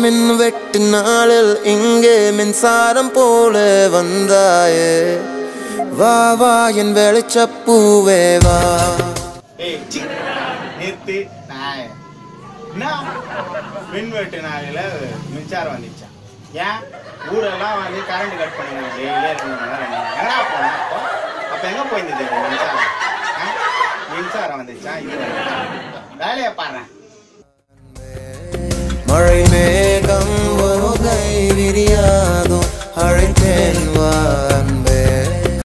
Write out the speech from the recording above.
மின்வெட்டு நாளில் இங்கே மின்சாரம் போல வந்தாயே வா வா என் வெளிச்சப்பூவே வா. நேத்து மின்வெட்டு நாளில் மின்சாரம் வந்துச்சா? ஏன் ஊரெல்லாம் வந்து கரண்ட் கட் பண்ணுங்க டெய்லியே 2 மணி நேரம் எங்கடா போனேன்? அப்போ எங்கே போயிருந்தது மின்சாரம்? மின்சாரம் வந்துச்சா? இது வேலையை பாடுறேன். மழை மேகம் ஒரு கை விரியாத